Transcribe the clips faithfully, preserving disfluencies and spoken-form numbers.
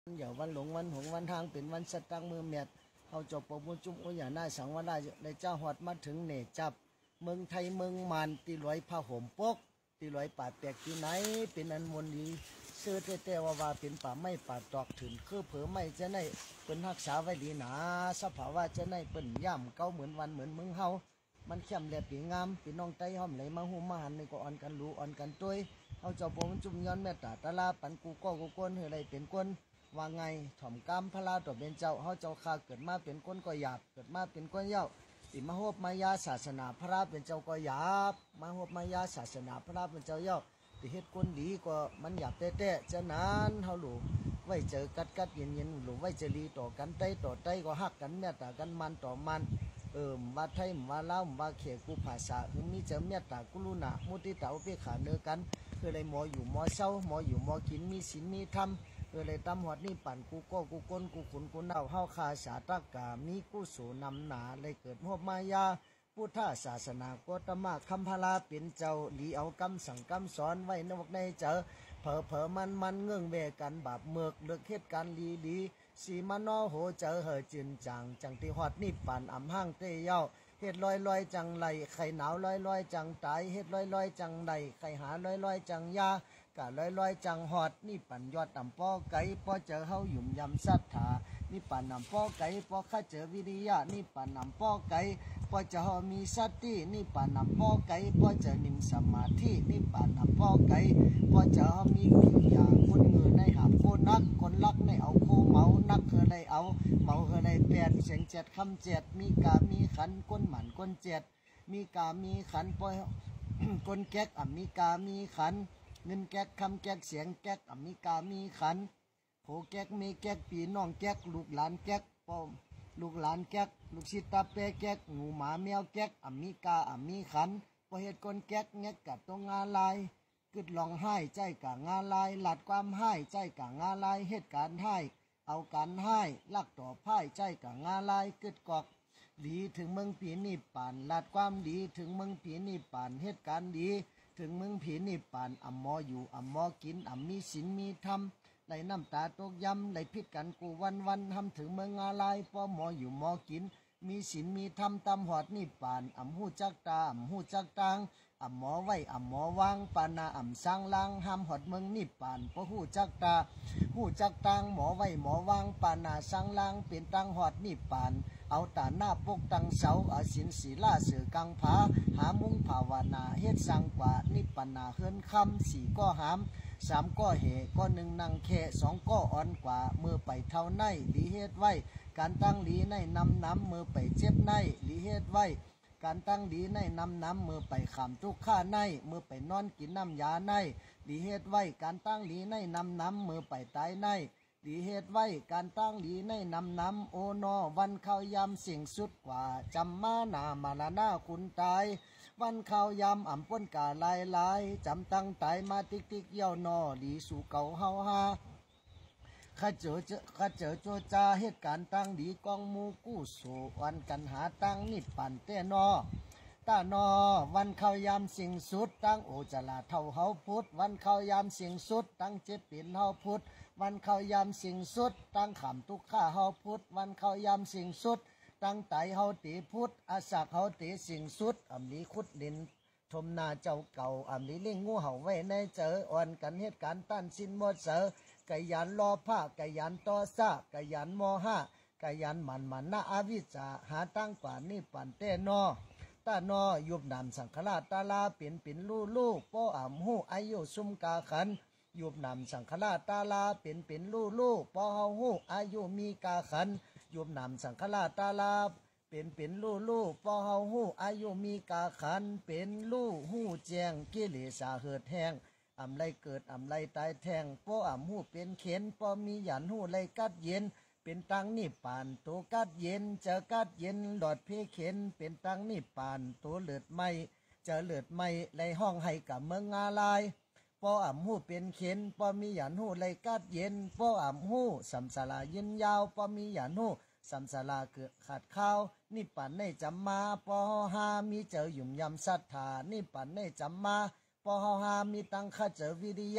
อย่าวันหลงวันหงวันทางเป็นวันสตังมือเมียดเขาจบปมุจุ้มอุยาหน้าสังวราในเจ้าหอดมาถึงเนจับเมืองไทยเมืองมันตีลอยผ้าห่มปกตีลอยป่าแตกที่ไหนเป็นอันมนดีเสื้อเต้ๆว่าว่าเป็นป่าไม่ป่าตอกถึงคือเผอไม่จะได้เป็นรักษาไว้ดีหนาสภาวะจะได้เป็นย่ำเก้าเหมือนวันเหมือนเมืองเฮามันเข้มแหลมปีงามปีน้องไต้ห้อมไหลมาหูมาหันในก็อ่อนกันรู้อ่อนกันตุ้ยเขาเจ้าปมุจุ้มย้อนแม่ตาตาลาปันกูก็กูก้นเฮอะไรเป็นก้นว่าไงถ่อมกำพลาตัวเป็นเจ้าเขาเจ้าข้าเกิดมาเป็นก้นก็หยาบเกิดมาเป็นก้นเย้าติมาหบมายาศาสนาพระเป็นเจ้าก็หยาบมาหบมายาศาสนาพระเป็นเจ้าเย้าติเฮ็ดก้นดีก็มันหยาบเต้ๆจะนานเขาหลูไว้เจอกัดกัดเย็นเย็นหลูไว้เจรีต่อกันไตต่อไตก็หักกันเมียตากันมันต่อมันเออมาไทยมาเล่ามาเขกูภาษาคือมีเจอเมียตากุลุนามุติตาอุเบกขาเนื้อกันคืออะไรหมออยู่หมอเศร้าหมออยู่หมอกินมีศีลมีธรรมเออเลยตำหอดนี่ปั่นกูก็กูก้นกูขุนกูเน่าเฮาคาสาตากามีกูโสนำหนาเลยเกิดหบมายาพุทธศาสนาก็ตมะคำพลาเป็นเจ้าหลีเอากำสั่งกำสอนไว้ในวกในเจอเผอเผอมันมันเงื่องเวกันบาปเมือกเลือกเหตุการดีดีสีมันนอโหเจอเหอจินจังจังที่หอดนี่ปั่นอ่ำห้างเตยเย้าเฮ็ดลอยลอยจังไหลไข่หนาวลอยลอยจังตายเฮ็ดลอยลอยจังไหลไข่หาลอยลอยจังยากะลอยลอยจังหอดนี่ปั่นยอดต่ำป้อไก่ป้อเจอเฮาหยุ่มยำศรัทธานี่ปั่นนำป้อไก่ป้อข้าเจอวิริยะนี่ปั่นนำป้อไก่ป้อเจอเฮามีสตินี่ปั่นนำป้อไก่ป้อเจอนิ่มสมาธินี่ปั่นนำป้อไก่ป้อเจอเฮามีกิริยาคนมือในหาบโคนักคนลักในเอาโคเมานักเคยได้เอาเมาเคยได้แปดเสียงเจ็ดคำเจ็ดมีกามีขันก้นหมันก้นเจ็ดมีกามีขันป้อก้นแก๊กอ่ะมีกามีขันเงินแก๊กคำแก๊กเสียงแก๊กอ่ะมีกามีขันโผแก๊กมีแก๊กปีน้องแก๊กลูกหลานแก๊กป้อมลูกหลานแก๊กลูกศิษย์ตาเป้แก๊กงูหมาแมวแก๊กอ่ะมีกาอ่ะมีขันพอเหตุก้นแก๊กแงกกัดตรงงาลายกึดลองให้ใจกะงาลายหลัดความให้ใจกะงาลายเหตุการให้เอาการให้ลักต่อพ่ายใจกะงาลายกึดกอกดีถึงเมืองผีนิพพานหลัดความดีถึงเมืองผีนิพพานเหตุการดีถึงเมืองผีนิพพานอ่ำมออยู่อ่ำมอกินอ่ำมีศีลมีธรรมไหลน้ำตาตกย้ำไหลพิษกันกูวันวันทำถึงเมืองอาลายพอหมออยู่หมอกินมีศีลมีธรรมตำหอดนิพพานอ่ำหูจักตาอ่ำหูจักตังอ่ำหมอไว้อ่ำหมอวางปานาอ่ำสร้างลังห้ามหอดเมืองนิพพานพอหูจักตาหูจักตังหมอไว้หมอวางปานาสร้างลังเป็นตังหอดนิพพานเอาตาหน้าปกตังเสาอาศินศีลาเสือกังผาหามุงภาวนาเฮ็ดสังกว่านิพพานาเฮือนคำสี่ก็หามสามก็เหก็หนึ่งนั่งแค่สองก็อ่อนกว่ามือไปเท่าในหลีเฮ็ดไว้การตั้งหลีในนำน้ำมือไปเจ็บในหลีเฮ็ดไว้การตั้งหลีในนำน้ำมือไปขามทุกข้าในมือไปนอนกินน้ำยาในหลีเฮ็ดไว้การตั้งหลีในนำน้ำมือไปตายในดีเหตุไว้การตั้งดีในนำน้ำโอนอวันเข้ายำสิ่งสุดกว่าจำมาหนามาลาหน้าคุณตายวันเข้ายำอ่ำป้นกาลายลายจำตั้งตายมาติ๊กติ๊กเยี่ยวนอดีสู่เก่าเฮาฮาข้าเจอเจอข้าเจอโจจาเหตุการตั้งดีกองมูกู้สู่วันกันหาตั้งนิพพานเต้นอตานอวันเข้ายำสิ่งสุดตั้งโอจลาเท่าเฮาพุทธวันเข้ายำสิ่งสุดตั้งเจ็บปิ่นเฮาพุทธวันเข้ายำสิ่งสุดตั้งขำทุกข้าเฮาพุทธวันเข้ายำสิ่งสุดตั้งไตเฮาตีพุทธอาศักเฮาตีสิ่งสุดอำลีคุดลินทมนาเจ้าเก่าอำลีลิงงูเห่าไว้ในเจออ่อนกันเหตุการณ์ตั้นสินหมดเสอไก่ยันรอผ้าไก่ยันต่อซาไก่ยันมอห้าไก่ยันมันมันนาอาวิจาหาตั้งกว่านี่ปันเต้นอตานอยุบนำสังฆราชตาลาเปลี่ยนปิ่นลู่ลู่ป้ออ่ำหูอายุซุมกาขันยุบนำสังฆราชตาลาเปลี่ยนปิ่นลู่ลู่ป้อเฮาหูอายุมีกาขันยุบนำสังฆราชตาลาเป็นเป็นลู่ลู่ป้อเฮาหูอายุมีกาขันเป็นลู่หูแจงกิเลสาเหิดแห้งอำไรเกิดอำไรตายแทงป้ออ่ำหูเป็นเข็นป้อมีหยันหูไรกัดเย็นเป็นตังนิพพานตัวกัดเย็นเจอกัดเย็นหลอดเพเข็นเป็นตังนิพพานตัวเลือดไม่เจอเลือดไม่ไรห้องให้กับเมืองอาลายปออ่ำหูเป็นเข็นปอมีหยันหูไรกัดเย็นปออ่ำหูสัมสารายินยาวปอมีหยันหูสัมสาราเกิดขาดข้าวนิพพานในจำมาปอหามีเจอหยุ่มยำศรัทธานิพพานในจำมาปอหามีตังข้าเจอวิริยะ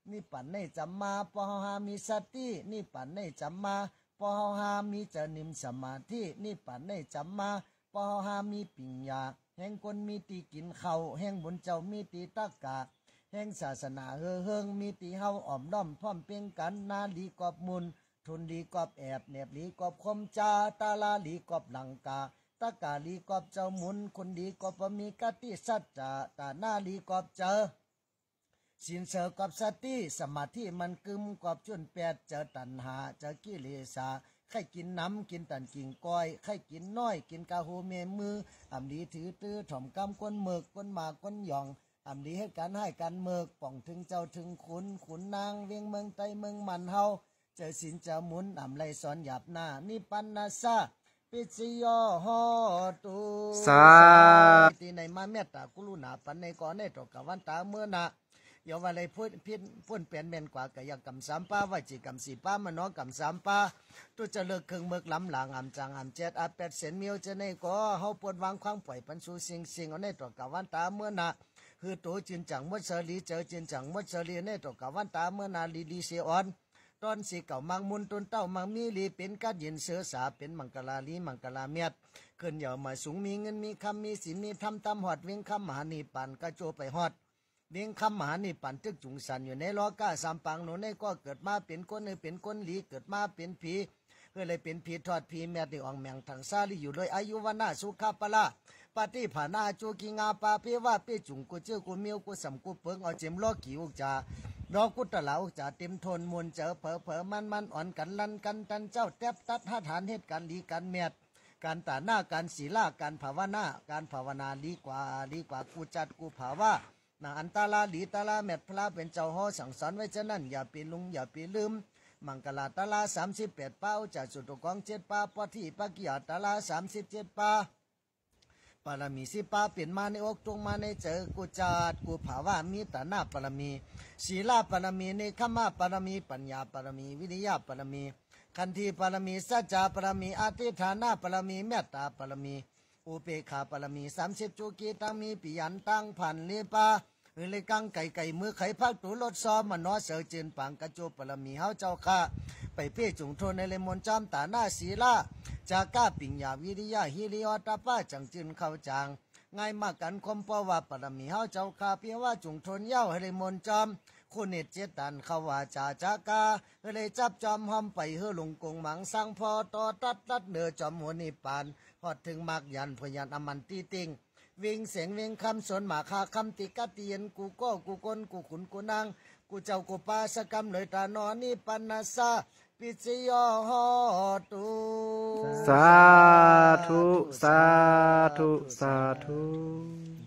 นี่ปันในจำมาปอหามีสตินี่ปันในจำมาปอหามีเจนิมสมาธินี่ปันในจำมาปอหามีปิญญาแห่งคนมีตีกินเขาแห่งบุญเจ้ามีตีตะกาแห่งศาสนาเฮอเฮิงมีตีเฮาอ่อมด้อมพร้อมเพียงกันนาลีกอบมุนทุนลีกอบแอบเนบลีกอบคมจาตาลาลีกอบหลังกาตะกาลีกอบเจ้ามุนคนดีกอบมีกติสัจจะตาหน้าลีกอบเจอสินเสกอบสติสมาธิมันกึมกอบจนแปดเจอตัณหาเจอกิเลสาใครกินน้ำกินตันกินก้อยใครกินน้อยกินกาโฮเมมืออำดีถือตื้อถ่อมกำก้นเมือกก้นหมากก้นหยองอำดีให้การให้การเมือกป่องถึงเจ้าถึงขุนขุนนางเวียงเมืองไตเมืองมันเฮาเจอสินเจ้าหมุนอำไรสอนหยาบหน้านิปันนาซาปิจิโยโหตุสาที่ในมาเมตตากุลุนาปันในก่อนในตกวันตาเมื่อนาอย่าว่าอะไรพูดพิษพูดเปลี่ยนเมนกว่ากายกรรมสามป้าว่าจิกรรมสี่ป้ามโนกรรมสามป้าตัวจะเลิกเครื่องเมือกล้ำหลังอ่ำจางอ่ำเจ็ดอาแปดเสนเมียวจะในก็เฮาปวดวางควางปล่อยปันสูสิงสิงเอาในตกวันตาเมื่อนาคือตัวจินจังมดเสลีเจอจินจังมดเสลีในตกวันตาเมื่อนาลีลีเซออนตอนสีเก่ามังมุนตุนเต้ามังมีลีเป็นกัดยินเสือสาเป็นมังกลาลีมังกลาเมียดขึ้นเหย่ามาสูงมีเงินมีคำมีสินมีทำตามหอดเวียงคำมหานิปันกระโจไปหอดเวียงคำมหานิปันตึกจุงสันอยู่ในล้อก้าสามปังโนในก็เกิดมาเป็นคนเนเป็นคนหลีเกิดมาเป็นผีเพื่อเลยเป็นผีทอดผีแม่ที่อ่องแมงทางซาลีอยู่โดยอายุวันนาสุขปละปฏิภาณาจูกิงาปาเปว่าเปจุงกูเจ้ากูเมียวกูสัมกูเปิงเอาเจมล้อกี่อุกจ่าดอกกุตเหลาจะเต็มทนมวลเจอเผอเผอมันมันอ่อนกันลันกันตันเจ้าแทบตัดหาฐานเหตุการลีกันเมียดการตาหน้าการศีลาการภาวนาการภาวนาลีกว่าลีกว่ากูจัดกูภาวะนาอันตาลาลีตาลาเม็ดพระเป็นเจ้าห่อสั่งสอนไว้ฉะนั้นอย่าปีลุงอย่าปีลืมมังกลาตาลาสามสิบแปดเป้าจากสุดกองเจ็ดป้าปที่ปักกิยาตาลาสามสิบเจ็ดป้าปรมีสิป้าเปลี่ยนมาในอกตรงมาในเจอกูจัดกูภาวะมีตาหน้าปรมีศีลาปรมีในขมาปรมีปัญญาปรมีวิริยะปรมีคันธีปรมีสัจจาปรมีอธิฐานาปรมีเมตตาปรมีอุเบกขาปรมีสามสิบจุกีตังมีปิยันตังผันเลปาเฮเลกังไก่ไก่มือไข่พักตูรถซ้อมมันน้อเสือจืนปังกระโจปรมีเฮาเจ้าข้าไปเพ่จุงโทนในเลมนจอมตาหน้าศีลาจากก้าปิญญาวิริยะฮิริยตาป้าจังจืนเข้าจางง่ายมากกันคมปว่าปรมีเฮาเจ้าข้าเพียงว่าจุงทนเย้าให้เลมนจอมคุณเนตเจตันเขาว่าจ่าจากาเลยจับจอมหอมไปเฮลงกงหมังสังพอต่อตัดตัดเนือจอมหัวนิปานฮอดถึงมากยันพยันอมันตีติงวิ่งเสียงวิ่งคำสนหมาคาคำติกเตียนกูก็กูคนกูขุนกูนางกูเจ้ากูปาสกรรมเลยตานอนี่ปันนาซาปิจโยโหตุสาธุสาธุสาธุ